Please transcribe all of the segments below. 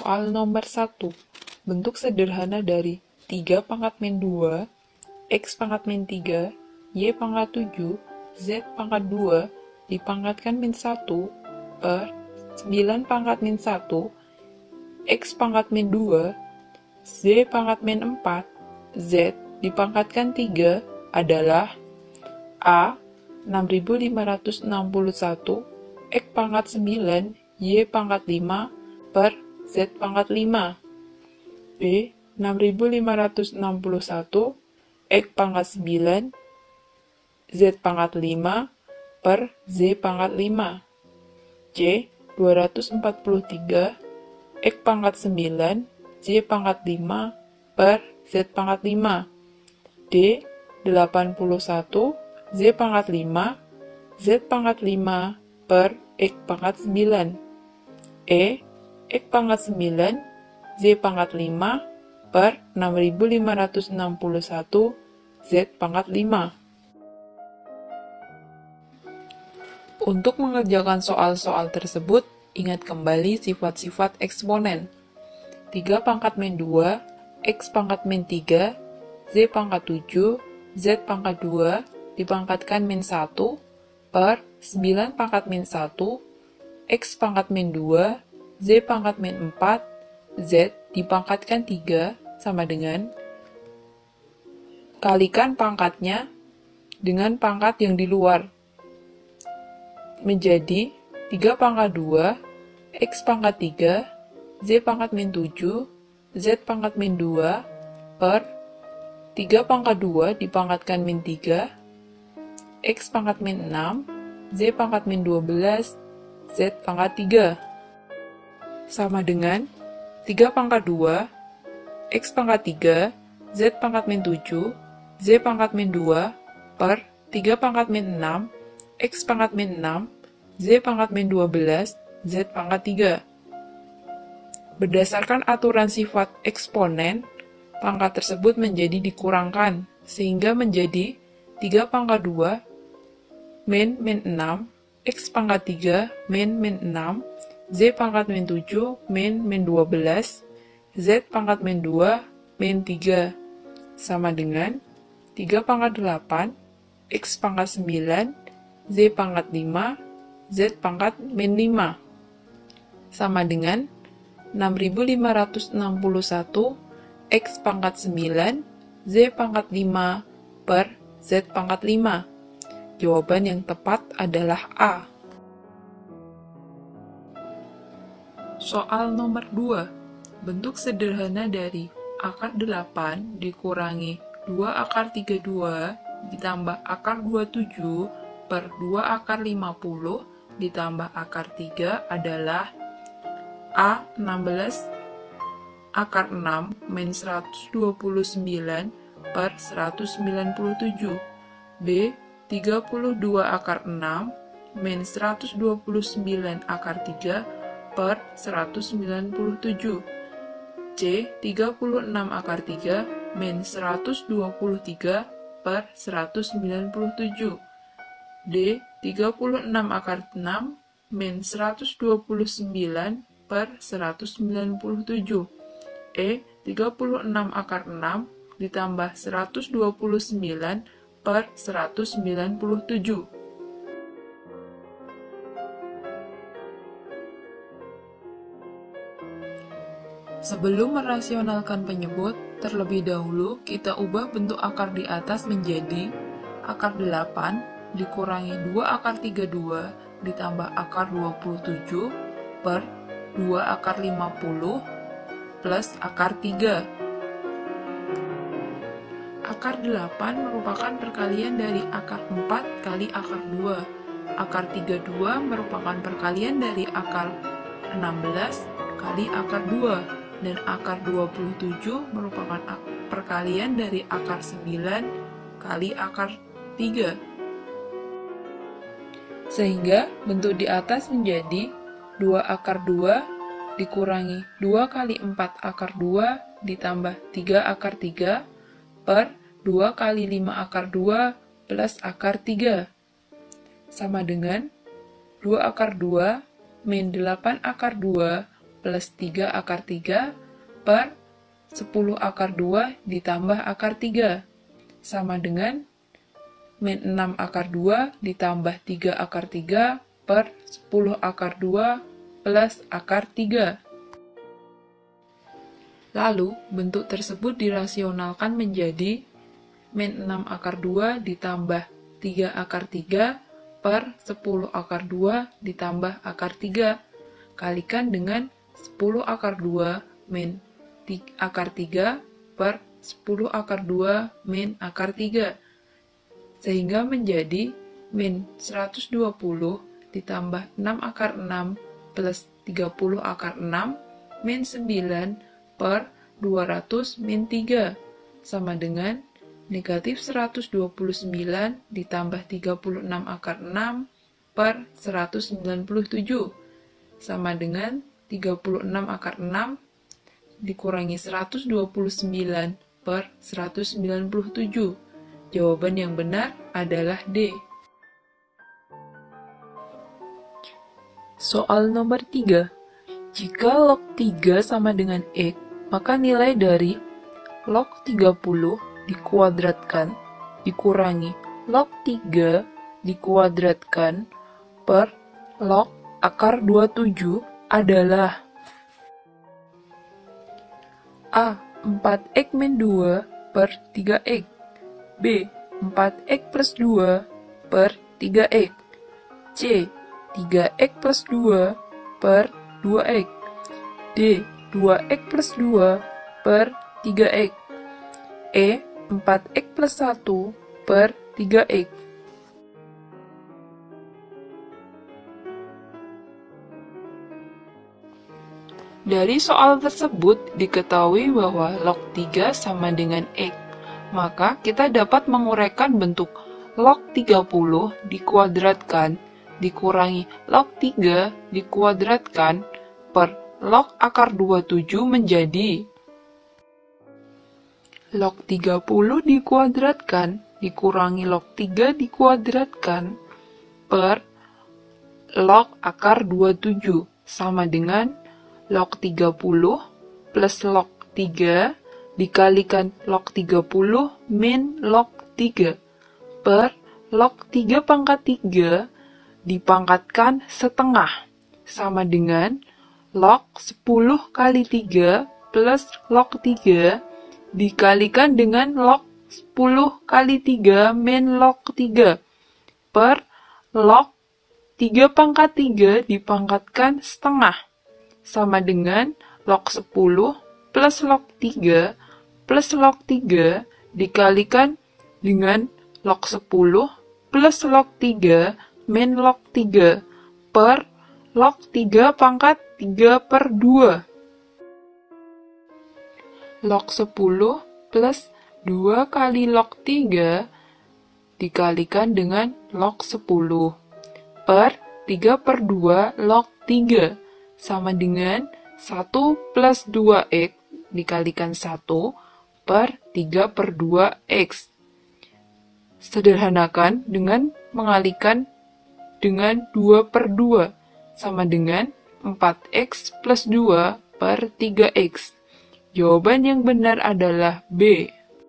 Soal nomor 1. Bentuk sederhana dari 3 pangkat min 2, X pangkat min 3, Y pangkat 7, Z pangkat 2 dipangkatkan min 1 per 9 pangkat min 1, X pangkat min 2, Z pangkat min 4, Z dipangkatkan 3 adalah A. 6561 X pangkat 9, Y pangkat 5 per Z pangkat 5. B. 6561 X pangkat 9, Z pangkat 5 per Z pangkat 5. C. 243 X pangkat 9, Z pangkat 5 per Z pangkat 5. D. 81 Z pangkat 5, Z pangkat 5 per X pangkat 9. E. X pangkat 9, Z pangkat 5 per 6561 Z pangkat 5. Untuk mengerjakan soal-soal tersebut, ingat kembali sifat-sifat eksponen. 3 pangkat min 2, X pangkat min 3, Z pangkat 7, Z pangkat 2 dipangkatkan min 1 per 9 pangkat min 1, X pangkat min 2, Z pangkat min 4, Z dipangkatkan 3 sama dengan kalikan pangkatnya dengan pangkat yang di luar. Menjadi 3 pangkat 2, X pangkat 3, Z pangkat min 7, Z pangkat min 2 per 3 pangkat 2 dipangkatkan min 3, X pangkat min 6, Z pangkat min 12, Z pangkat 3. Sama dengan 3 pangkat 2, X pangkat 3, Z pangkat min 7, Z pangkat min 2, per 3 pangkat min 6, X pangkat min 6, Z pangkat min 12, Z pangkat 3. Berdasarkan aturan sifat eksponen, pangkat tersebut menjadi dikurangkan, sehingga menjadi 3 pangkat 2, min 6, X pangkat 3, min 6, Z pangkat min 7, min 12, Z pangkat min 2, min 3, sama dengan 3 pangkat 8, X pangkat 9, Z pangkat 5, Z pangkat min 5, sama dengan 6561, X pangkat 9, Z pangkat 5, per Z pangkat 5. Jawaban yang tepat adalah A. Soal nomor 2. Bentuk sederhana dari akar 8 dikurangi 2 akar 32 ditambah akar 27 per 2 akar 50 ditambah akar 3 adalah A. 16 akar 6 min 129 per 197, B. 32 akar 6 min 129 akar 3 per 197, C. 36 akar 3 min 123 per 197, D. 36 akar 6 min 129 per 197, E. 36 akar 6 ditambah 129 per 197. Sebelum merasionalkan penyebut, terlebih dahulu kita ubah bentuk akar di atas menjadi akar 8 dikurangi 2 akar 32 ditambah akar 27 per 2 akar 50 plus akar 3. Akar 8 merupakan perkalian dari akar 4 kali akar 2. Akar 32 merupakan perkalian dari akar 16 kali akar 2. Dan akar 27 merupakan perkalian dari akar 9 kali akar 3. Sehingga bentuk di atas menjadi 2 akar 2 dikurangi 2 kali 4 akar 2 ditambah 3 akar 3 per 2 kali 5 akar 2 plus akar 3. Sama dengan 2 akar 2 min 8 akar 2 plus 3 akar 3 per 10 akar 2 ditambah akar 3. Sama dengan min 6 akar 2 ditambah 3 akar 3 per 10 akar 2 plus akar 3. Lalu, bentuk tersebut dirasionalkan menjadi min 6 akar 2 ditambah 3 akar 3 per 10 akar 2 ditambah akar 3. Kalikan dengan 10 akar 2 min akar 3 per 10 akar 2 min akar 3. Sehingga menjadi min 120 ditambah 6 akar 6 plus 30 akar 6 min 9 per 200 min 3. Sama dengan negatif 129 ditambah 36 akar 6 per 197. Sama dengan 36 akar 6 dikurangi 129 per 197. Jawaban yang benar adalah D. Soal nomor 3. Jika log 3 sama dengan X, maka nilai dari log 30 dikuadratkan dikurangi log 3 dikuadratkan per log akar 27 adalah A. 4X min 2 per 3X, B. 4X plus 2 per 3X, C. 3X plus 2 per 2X, D. 2X plus 2 per 3X, E. 4X plus 1 per 3X. Dari soal tersebut diketahui bahwa log 3 sama dengan X, maka kita dapat menguraikan bentuk log 30 dikuadratkan dikurangi log 3 dikuadratkan per log akar 27 menjadi log 30 dikuadratkan dikurangi log 3 dikuadratkan per log akar 27 sama dengan log 30 plus log 3 dikalikan log 30 min log 3 per log 3 pangkat 3 dipangkatkan setengah sama dengan log 10 kali 3 plus log 3 dikalikan dengan log 10 kali 3 min log 3 per log 3 pangkat 3 dipangkatkan setengah sama dengan log 10 plus log 3 plus log 3 dikalikan dengan log 10 plus log 3 min log 3 per log 3 pangkat 3 per 2. Log 10 plus 2 kali log 3 dikalikan dengan log 10 per 3 per 2 log 3 sama dengan 1 plus 2x dikalikan 1 per 3 per 2x. Sederhanakan dengan mengalikan dengan 2 per 2 sama dengan 4x plus 2 per 3x. Jawaban yang benar adalah B.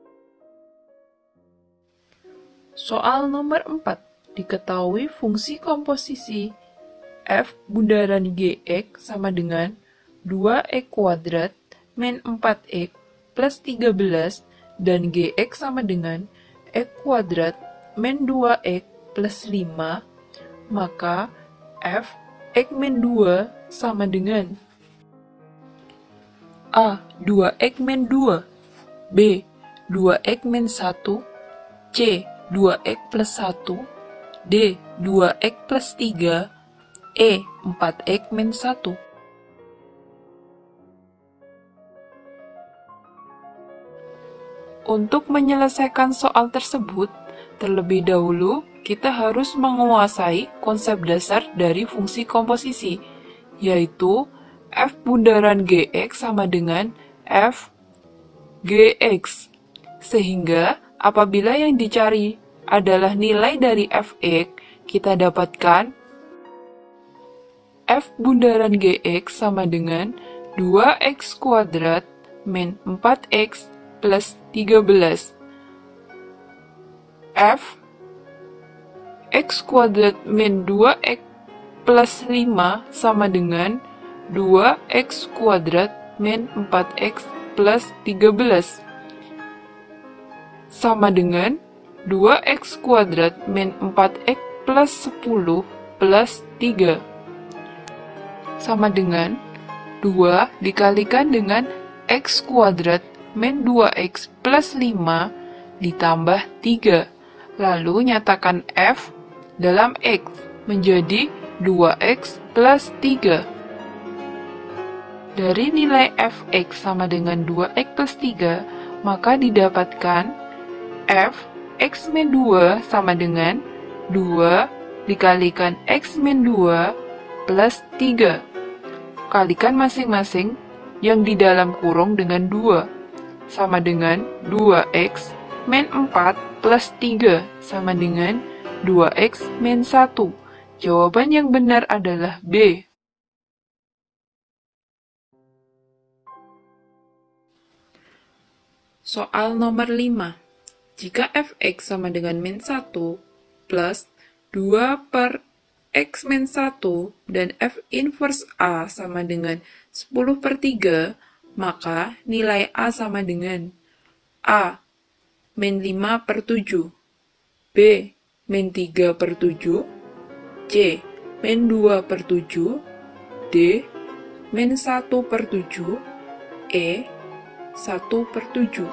Soal nomor 4. Diketahui fungsi komposisi f bundaran gx sama dengan 2x kuadrat min 4x plus 13 dan gx sama dengan x kuadrat min 2x plus 5, maka f x min 2 sama dengan A. 2x min 2, B. 2x min 1, C. 2x plus 1, D. 2x plus 3, E. 4x min 1. Untuk menyelesaikan soal tersebut, terlebih dahulu kita harus menguasai konsep dasar dari fungsi komposisi, yaitu f bundaran gx sama dengan f gx. Sehingga apabila yang dicari adalah nilai dari fx, kita dapatkan f bundaran gx sama dengan 2x kuadrat min 4x plus 13. F x kuadrat min 2x plus 5 sama dengan 2x kuadrat min 4x plus 13 sama dengan 2x kuadrat min 4x plus 10 plus 3 sama dengan 2 dikalikan dengan x kuadrat min 2x plus 5 ditambah 3. Lalu nyatakan F dalam X menjadi 2X plus 3. Dari nilai Fx sama dengan 2X plus 3, maka didapatkan F X min 2 sama dengan 2 dikalikan X min 2 plus 3. Kalikan masing-masing yang di dalam kurung dengan 2, sama dengan 2X min 4 plus 3 sama dengan 2x min 1. Jawaban yang benar adalah B. Soal nomor 5. Jika fx sama dengan min 1 plus 2 per x min 1 dan f inverse A sama dengan 10 per 3, maka nilai A sama dengan A min 5 per 7, B min 3 per 7, C min 2 per 7, D min 1 per 7, E 1 per 7.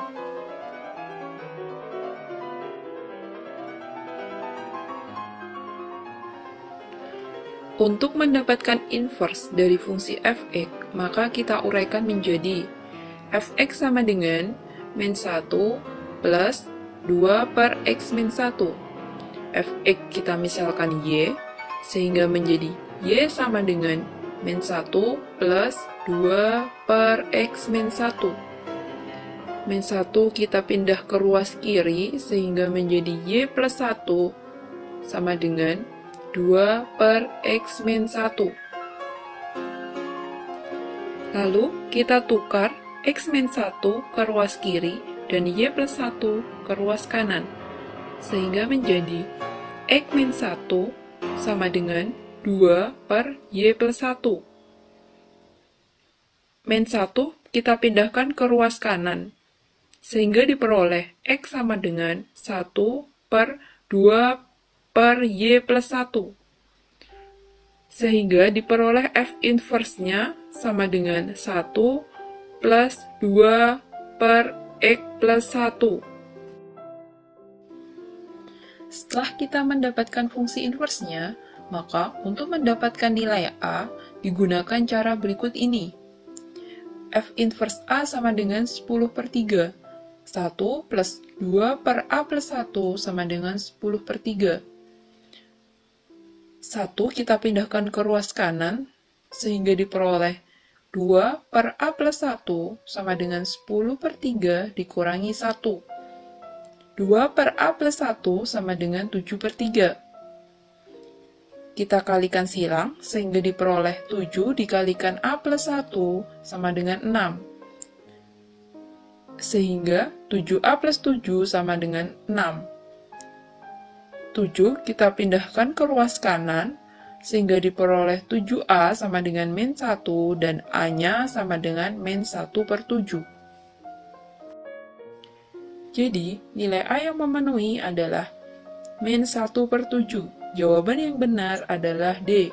Untuk mendapatkan inverse dari fungsi fx, maka kita uraikan menjadi fx sama dengan min 1 plus 2 per x min 1. Fx kita misalkan y, sehingga menjadi y sama dengan min 1 plus 2 per x min 1. Min 1 kita pindah ke ruas kiri, sehingga menjadi y plus 1 sama dengan 2 per x min 1. Lalu kita tukar x min 1 ke ruas kiri dan y plus 1 ke ruas kanan, sehingga menjadi x min 1 sama dengan 2 per y plus 1. Min 1 kita pindahkan ke ruas kanan, sehingga diperoleh x sama dengan 1 per 2 per y plus 1. Sehingga diperoleh f inverse-nya sama dengan 1 plus 2 per x plus 1. Setelah kita mendapatkan fungsi inverse-nya, maka untuk mendapatkan nilai A, digunakan cara berikut ini. F inverse A sama dengan 10 per 3. 1 plus 2 per A plus 1 sama dengan 10 per 3. 1 kita pindahkan ke ruas kanan, sehingga diperoleh 2 per A plus 1 sama dengan 10 per 3 dikurangi 1. 2 per A plus 1 sama dengan 7 per 3. Kita kalikan silang, sehingga diperoleh 7 dikalikan A plus 1 sama dengan 6. Sehingga 7A plus 7 sama dengan 6. 7 kita pindahkan ke ruas kanan, sehingga diperoleh 7A sama dengan min 1 dan A-nya sama dengan min 1 per 7. Jadi, nilai A yang memenuhi adalah min 1 per 7. Jawaban yang benar adalah D.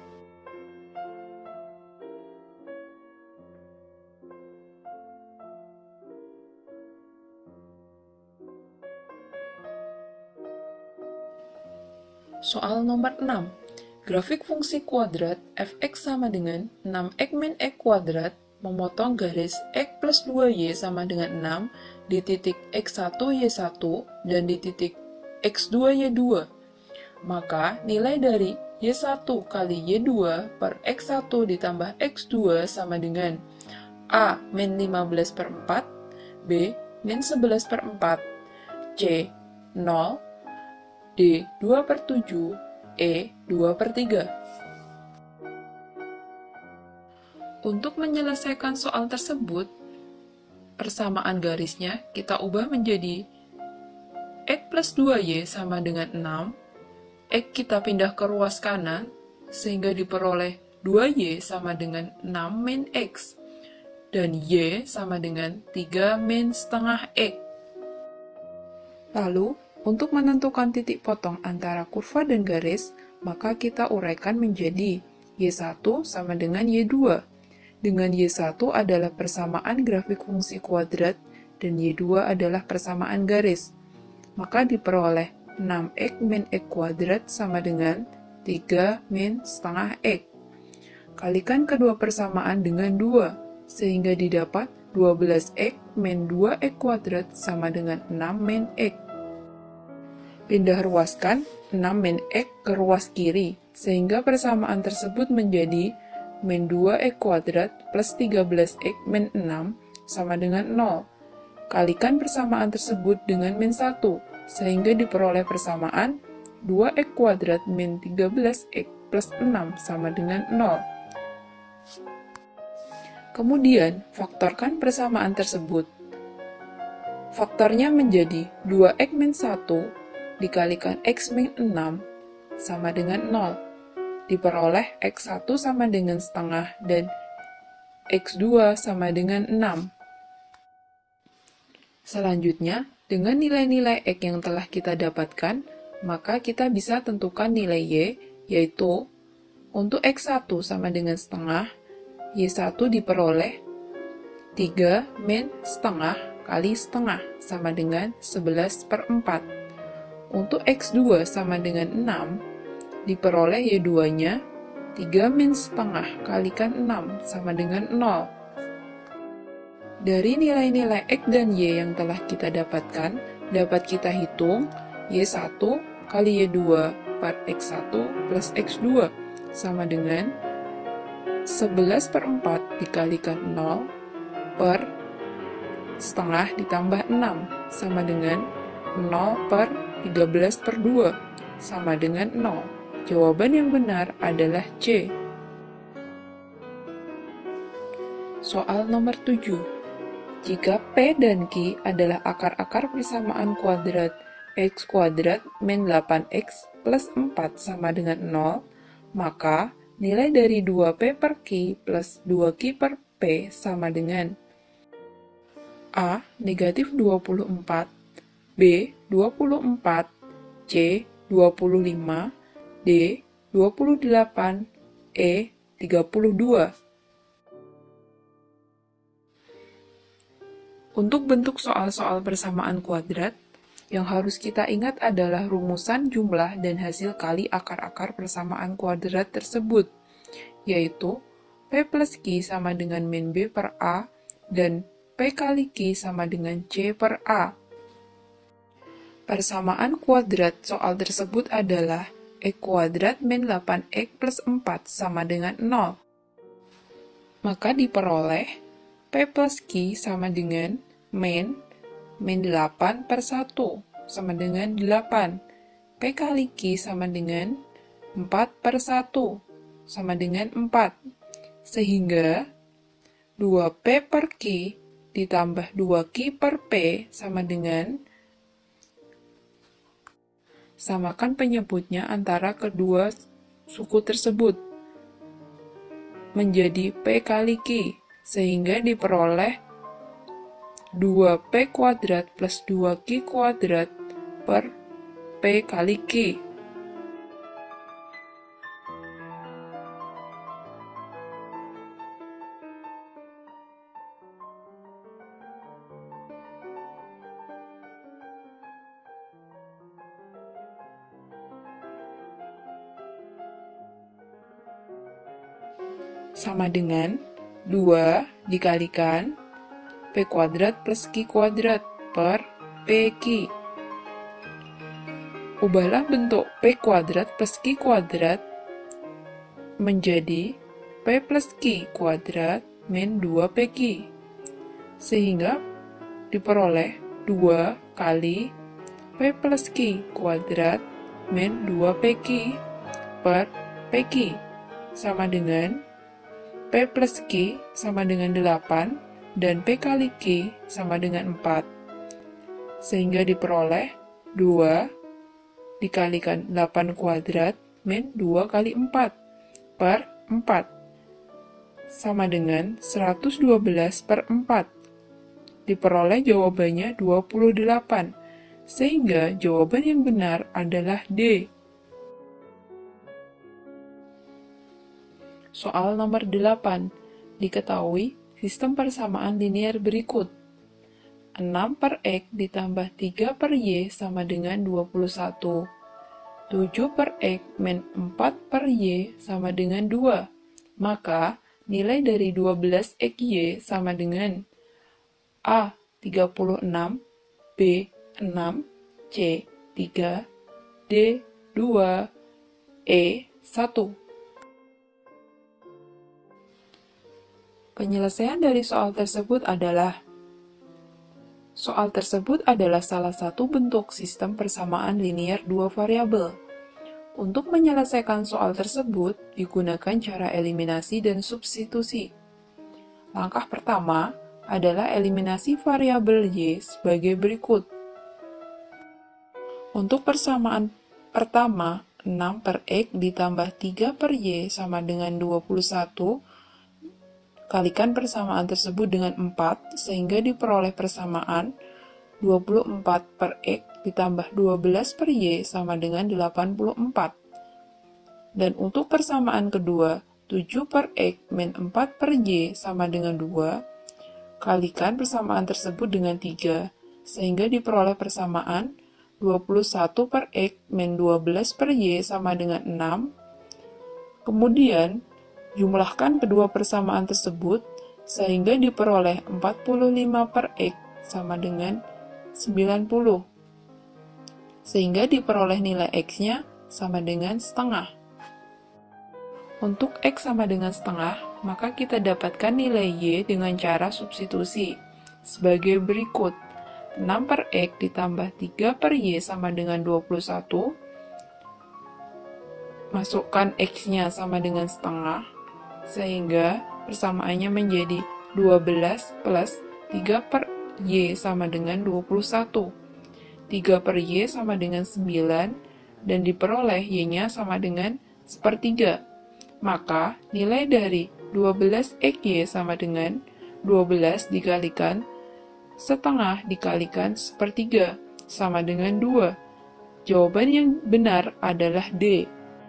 Soal nomor 6. Grafik fungsi kuadrat fx sama dengan 6x min x kuadrat memotong garis x plus 2y sama dengan 6 di titik x1y1 dan di titik x2y2. Maka nilai dari y1 kali y2 per x1 ditambah x2 sama dengan A min 15 per 4, B min 11 per 4, C 0, D 2 per 7, E 2 per 3. Untuk menyelesaikan soal tersebut, persamaan garisnya kita ubah menjadi X plus 2Y sama dengan 6. X kita pindah ke ruas kanan, sehingga diperoleh 2Y sama dengan 6 min X. Dan Y sama dengan 3 min setengah X. Lalu, untuk menentukan titik potong antara kurva dan garis, maka kita uraikan menjadi Y1 sama dengan Y2. Dengan Y1 adalah persamaan grafik fungsi kuadrat, dan Y2 adalah persamaan garis. Maka diperoleh 6x min x kuadrat sama dengan 3 min setengah x. Kalikan kedua persamaan dengan 2, sehingga didapat 12x min 2x kuadrat sama dengan 6 min x. Pindah ruaskan 6 min x ke ruas kiri, sehingga persamaan tersebut menjadi min 2x kuadrat plus 13x min 6 sama dengan 0. Kalikan persamaan tersebut dengan min 1, sehingga diperoleh persamaan 2x kuadrat min 13x plus 6 sama dengan 0. Kemudian, faktorkan persamaan tersebut. Faktornya menjadi 2x min 1 dikalikan x min 6 sama dengan 0. Diperoleh x1 sama dengan setengah dan x2 sama dengan 6. Selanjutnya, dengan nilai-nilai x yang telah kita dapatkan, maka kita bisa tentukan nilai y, yaitu untuk x1 sama dengan setengah, y1 diperoleh 3 min setengah kali setengah sama dengan 11/4. Untuk x2 sama dengan 6, diperoleh y2-nya 3 min setengah kalikan 6 sama dengan 0. Dari nilai-nilai x dan y yang telah kita dapatkan, dapat kita hitung y1 kali y2 per x1 plus x2 sama dengan 11/4 dikalikan 0 per setengah ditambah 6 sama dengan 0/13/2 sama dengan 0. Jawaban yang benar adalah C. Soal nomor 7. Jika P dan Q adalah akar-akar persamaan kuadrat x kuadrat min 8x plus 4 sama dengan 0, maka nilai dari 2P per Q plus 2Q per P sama dengan A. Negatif 24, B. 24, C. 25, D. 28, E. 32. Untuk bentuk soal-soal persamaan kuadrat, yang harus kita ingat adalah rumusan jumlah dan hasil kali akar-akar persamaan kuadrat tersebut, yaitu P plus Q sama dengan min B per A, dan P kali Q sama dengan C per A. Persamaan kuadrat soal tersebut adalah X kuadrat min 8X plus 4 sama dengan 0. Maka diperoleh P plus Q sama dengan min 8 per 1 sama dengan 8. P kali Q sama dengan 4 per 1 sama dengan 4. Sehingga 2P per Q ditambah 2Q per P sama dengan, samakan penyebutnya antara kedua suku tersebut, menjadi P kali Q, sehingga diperoleh 2P kuadrat plus 2Q kuadrat per P kali Q. Sama dengan 2 dikalikan P kuadrat plus Q kuadrat per PQ. Ubahlah bentuk P kuadrat plus Q kuadrat menjadi P plus Q kuadrat min 2PQ, sehingga diperoleh 2 kali P plus Q kuadrat min 2PQ per PQ sama dengan P plus Q sama dengan 8, dan P kali Q sama dengan 4. Sehingga diperoleh 2 dikalikan 8 kuadrat min 2 kali 4 per 4 sama dengan 112 per 4. Diperoleh jawabannya 28, sehingga jawaban yang benar adalah D. Soal nomor 8. Diketahui sistem persamaan linear berikut. 6 per X ditambah 3 per Y sama dengan 21. 7 per X min 4 per Y sama dengan 2. Maka, nilai dari 12XY sama dengan A. 36, B. 6, C. 3, D. 2, E. 1. Penyelesaian dari soal tersebut adalah salah satu bentuk sistem persamaan linear dua variabel. Untuk menyelesaikan soal tersebut, digunakan cara eliminasi dan substitusi. Langkah pertama adalah eliminasi variabel Y sebagai berikut. Untuk persamaan pertama, 6 per X ditambah 3 per Y sama dengan 21, kalikan persamaan tersebut dengan 4, sehingga diperoleh persamaan 24 per X ditambah 12 per Y sama dengan 84. Dan untuk persamaan kedua, 7 per X min 4 per Y sama dengan 2, kalikan persamaan tersebut dengan 3, sehingga diperoleh persamaan 21 per X min 12 per Y sama dengan 6. Kemudian, jumlahkan kedua persamaan tersebut, sehingga diperoleh 45 per X sama dengan 90. Sehingga diperoleh nilai X-nya sama dengan setengah. Untuk X sama dengan setengah, maka kita dapatkan nilai Y dengan cara substitusi, sebagai berikut. 6 per X ditambah 3 per Y sama dengan 21, masukkan X-nya sama dengan setengah, sehingga persamaannya menjadi 12 plus 3 per Y sama dengan 21. 3 per Y sama dengan 9, dan diperoleh Y-nya sama dengan sepertiga. Maka, nilai dari 12XY sama dengan 12 dikalikan setengah dikalikan sepertiga, sama dengan 2. Jawaban yang benar adalah D.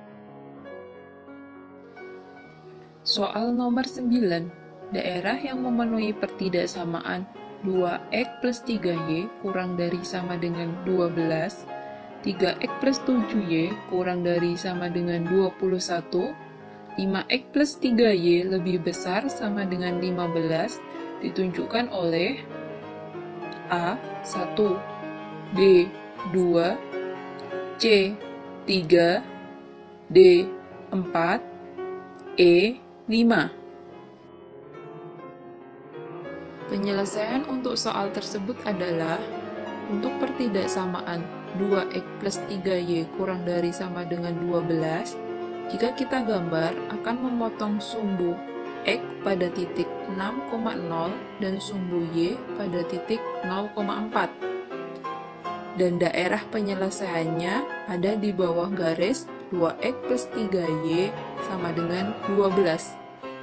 Soal nomor 9. Daerah yang memenuhi pertidaksamaan 2x plus 3y kurang dari sama dengan 12, 3x plus 7y kurang dari sama dengan 21, 5x plus 3y lebih besar sama dengan 15, ditunjukkan oleh A. 1, B. 2, C. 3, D. 4, E. 5. Penyelesaian untuk soal tersebut adalah untuk pertidaksamaan 2x plus 3y kurang dari sama dengan 12, jika kita gambar akan memotong sumbu x pada titik 6,0 dan sumbu y pada titik 0,4. Dan daerah penyelesaiannya ada di bawah garis 2x plus 3y sama dengan 12.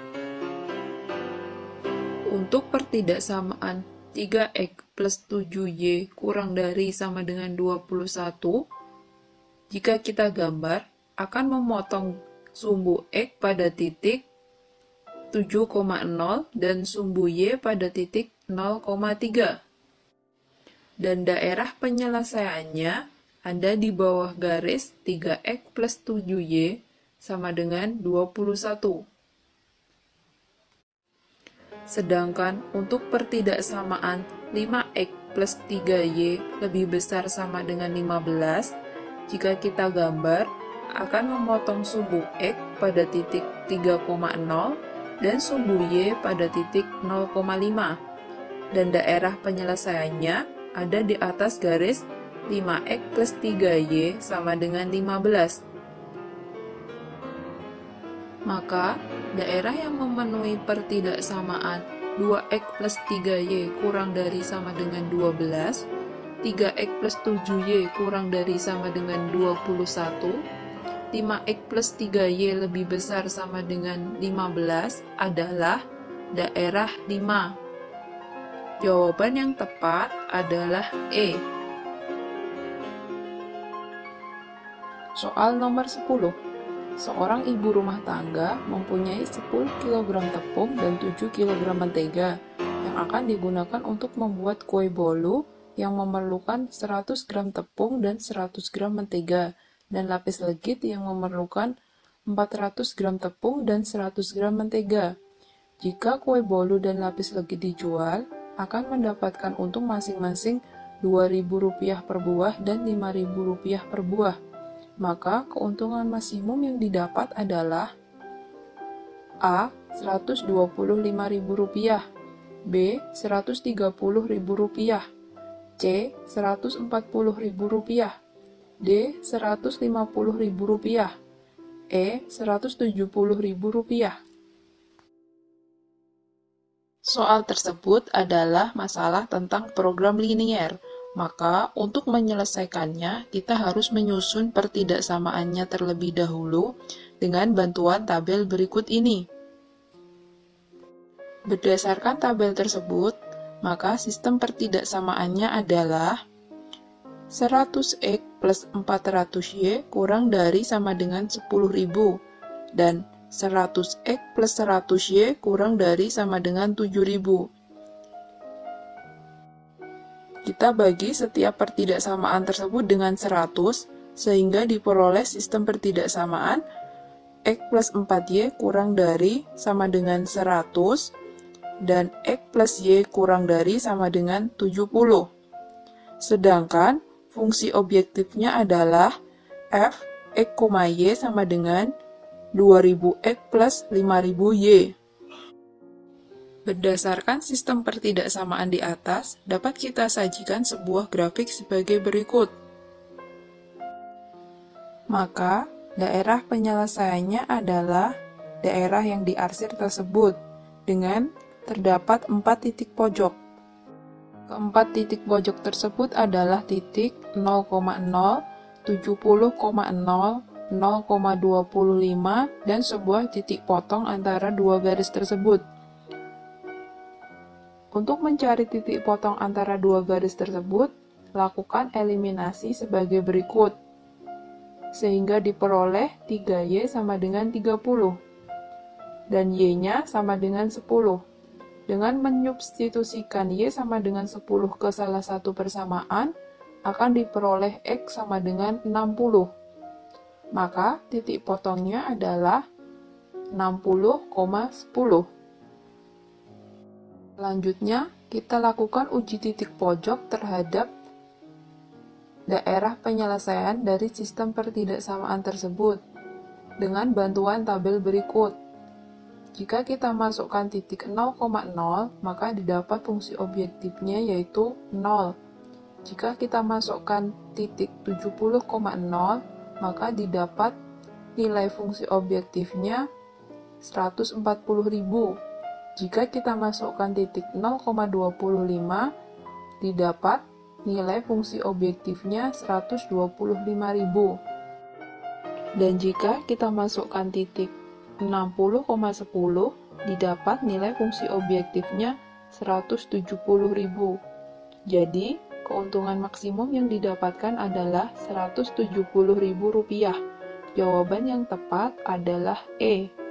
Untuk pertidaksamaan 3x plus 7y kurang dari sama dengan 21, jika kita gambar, akan memotong sumbu x pada titik 7,0 dan sumbu y pada titik 0,3. Dan daerah penyelesaiannya ada di bawah garis 3x plus 7y sama dengan 21. Sedangkan untuk pertidaksamaan 5x plus 3y lebih besar sama dengan 15, jika kita gambar, akan memotong sumbu x pada titik 3,0 dan sumbu y pada titik 0,5. Dan daerah penyelesaiannya ada di atas garis 5x plus 3y sama dengan 15. Maka, Daerah yang memenuhi pertidaksamaan 2x plus 3y kurang dari sama dengan 12, 3x plus 7y kurang dari sama dengan 21, 5x plus 3y lebih besar sama dengan 15 adalah daerah 5. Jawaban yang tepat adalah E. Soal nomor 10. Seorang ibu rumah tangga mempunyai 10 kg tepung dan 7 kg mentega yang akan digunakan untuk membuat kue bolu yang memerlukan 100 gram tepung dan 100 gram mentega, dan lapis legit yang memerlukan 400 gram tepung dan 100 gram mentega. Jika kue bolu dan lapis legit dijual, akan mendapatkan untung masing-masing Rp2.000 per buah dan Rp5.000 per buah. Maka keuntungan maksimum yang didapat adalah A. Rp125.000, B. Rp130.000, C. Rp140.000, D. Rp150.000, E. Rp170.000. Soal tersebut adalah masalah tentang program linier. Maka, untuk menyelesaikannya, kita harus menyusun pertidaksamaannya terlebih dahulu dengan bantuan tabel berikut ini. Berdasarkan tabel tersebut, maka sistem pertidaksamaannya adalah 100x plus 400y kurang dari sama dengan 10.000, dan 100x plus 100y kurang dari sama dengan 7.000. Kita bagi setiap pertidaksamaan tersebut dengan 100, sehingga diperoleh sistem pertidaksamaan X plus 4Y kurang dari sama dengan 100, dan X plus Y kurang dari sama dengan 70. Sedangkan fungsi objektifnya adalah F X, Y sama dengan 2000X plus 5000Y. Berdasarkan sistem pertidaksamaan di atas, dapat kita sajikan sebuah grafik sebagai berikut. Maka, daerah penyelesaiannya adalah daerah yang diarsir tersebut, dengan terdapat 4 titik pojok. Keempat titik pojok tersebut adalah titik 0,0, 70,0, 0,25, dan sebuah titik potong antara dua garis tersebut. Untuk mencari titik potong antara dua garis tersebut, lakukan eliminasi sebagai berikut, sehingga diperoleh 3Y sama dengan 30, dan Y-nya sama dengan 10. Dengan menyubstitusikan Y sama dengan 10 ke salah satu persamaan, akan diperoleh X sama dengan 60. Maka, titik potongnya adalah 60,10. Selanjutnya, kita lakukan uji titik pojok terhadap daerah penyelesaian dari sistem pertidaksamaan tersebut dengan bantuan tabel berikut. Jika kita masukkan titik 0,0, maka didapat fungsi objektifnya yaitu 0. Jika kita masukkan titik 70,0, maka didapat nilai fungsi objektifnya 140.000. Jika kita masukkan titik 0,25, didapat nilai fungsi objektifnya 125.000. Dan jika kita masukkan titik 60,10, didapat nilai fungsi objektifnya 170.000. Jadi, keuntungan maksimum yang didapatkan adalah Rp170.000. Jawaban yang tepat adalah E.